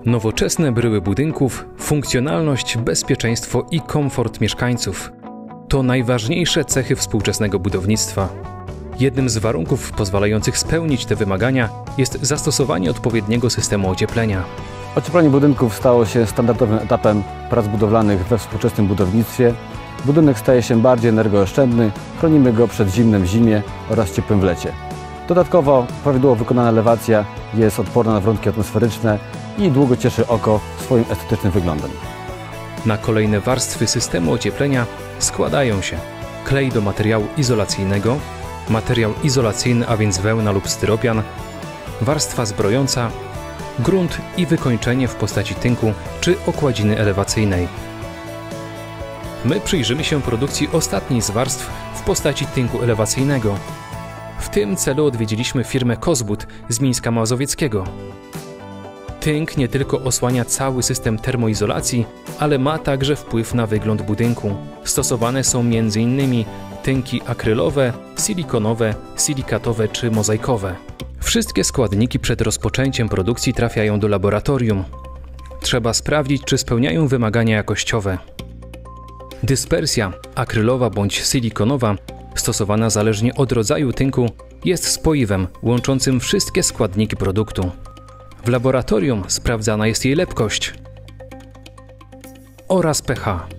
Nowoczesne bryły budynków, funkcjonalność, bezpieczeństwo i komfort mieszkańców to najważniejsze cechy współczesnego budownictwa. Jednym z warunków pozwalających spełnić te wymagania jest zastosowanie odpowiedniego systemu ocieplenia. Ocieplenie budynków stało się standardowym etapem prac budowlanych we współczesnym budownictwie. Budynek staje się bardziej energooszczędny, chronimy go przed zimnem w zimie oraz ciepłym w lecie. Dodatkowo prawidłowo wykonana elewacja jest odporna na warunki atmosferyczne i długo cieszy oko swoim estetycznym wyglądem. Na kolejne warstwy systemu ocieplenia składają się klej do materiału izolacyjnego, materiał izolacyjny, a więc wełna lub styropian, warstwa zbrojąca, grunt i wykończenie w postaci tynku czy okładziny elewacyjnej. My przyjrzymy się produkcji ostatniej z warstw w postaci tynku elewacyjnego. W tym celu odwiedziliśmy firmę Kozbud z Mińska Mazowieckiego. Tynk nie tylko osłania cały system termoizolacji, ale ma także wpływ na wygląd budynku. Stosowane są m.in. tynki akrylowe, silikonowe, silikatowe czy mozaikowe. Wszystkie składniki przed rozpoczęciem produkcji trafiają do laboratorium. Trzeba sprawdzić, czy spełniają wymagania jakościowe. Dyspersja akrylowa bądź silikonowa, stosowana zależnie od rodzaju tynku, jest spoiwem łączącym wszystkie składniki produktu. W laboratorium sprawdzana jest jej lepkość oraz pH.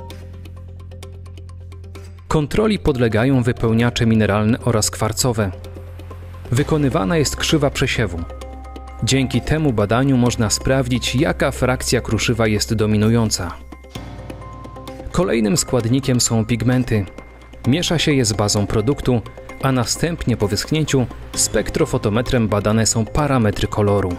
Kontroli podlegają wypełniacze mineralne oraz kwarcowe. Wykonywana jest krzywa przesiewu. Dzięki temu badaniu można sprawdzić, jaka frakcja kruszywa jest dominująca. Kolejnym składnikiem są pigmenty. Miesza się je z bazą produktu, a następnie po wyschnięciu spektrofotometrem badane są parametry koloru.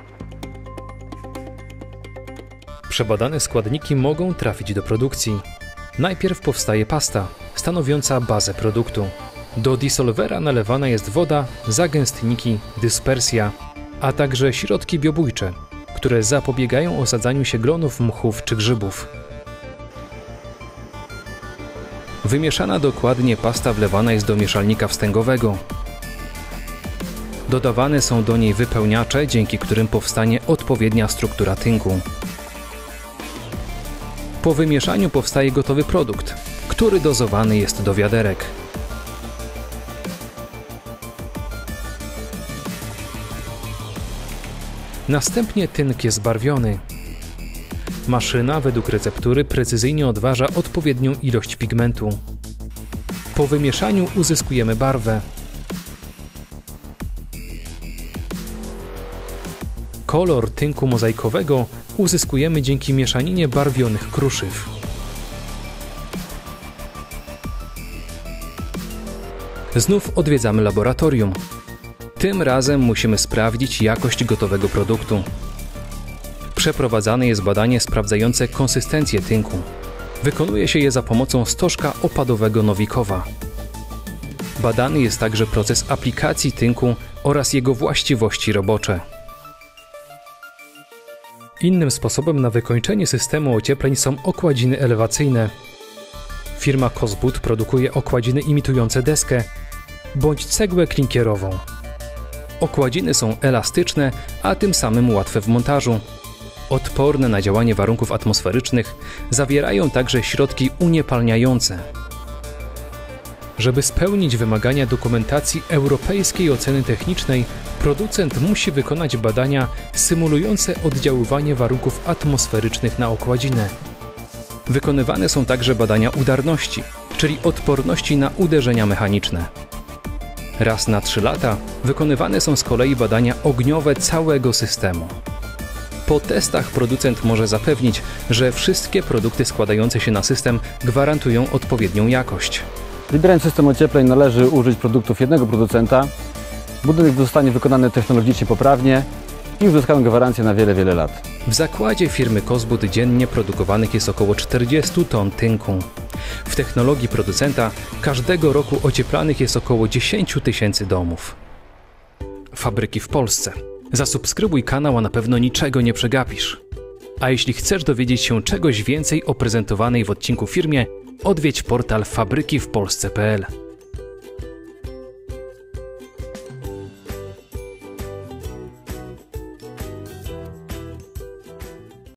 Przebadane składniki mogą trafić do produkcji. Najpierw powstaje pasta, stanowiąca bazę produktu. Do disolwera nalewana jest woda, zagęstniki, dyspersja, a także środki biobójcze, które zapobiegają osadzaniu się glonów, mchów czy grzybów. Wymieszana dokładnie pasta wlewana jest do mieszalnika wstęgowego. Dodawane są do niej wypełniacze, dzięki którym powstanie odpowiednia struktura tynku. Po wymieszaniu powstaje gotowy produkt, który dozowany jest do wiaderek. Następnie tynk jest barwiony. Maszyna według receptury precyzyjnie odważa odpowiednią ilość pigmentu. Po wymieszaniu uzyskujemy barwę. Kolor tynku mozaikowego uzyskujemy dzięki mieszaninie barwionych kruszyw. Znów odwiedzamy laboratorium. Tym razem musimy sprawdzić jakość gotowego produktu. Przeprowadzane jest badanie sprawdzające konsystencję tynku. Wykonuje się je za pomocą stożka opadowego Nowikowa. Badany jest także proces aplikacji tynku oraz jego właściwości robocze. Innym sposobem na wykończenie systemu ociepleń są okładziny elewacyjne. Firma Kozbud produkuje okładziny imitujące deskę bądź cegłę klinkierową. Okładziny są elastyczne, a tym samym łatwe w montażu. Odporne na działanie warunków atmosferycznych, zawierają także środki uniepalniające. Żeby spełnić wymagania dokumentacji europejskiej oceny technicznej, producent musi wykonać badania symulujące oddziaływanie warunków atmosferycznych na okładzinę. Wykonywane są także badania udarności, czyli odporności na uderzenia mechaniczne. Raz na 3 lata wykonywane są z kolei badania ogniowe całego systemu. Po testach producent może zapewnić, że wszystkie produkty składające się na system gwarantują odpowiednią jakość. Wybierając system ociepleń należy użyć produktów jednego producenta. Budynek zostanie wykonany technologicznie poprawnie i uzyskamy gwarancję na wiele, wiele lat. W zakładzie firmy Kozbud dziennie produkowanych jest około 40 ton tynku. W technologii producenta każdego roku ocieplanych jest około 10 000 domów. Fabryki w Polsce. Zasubskrybuj kanał, a na pewno niczego nie przegapisz. A jeśli chcesz dowiedzieć się czegoś więcej o prezentowanej w odcinku firmie, odwiedź portal fabrykiwpolsce.pl.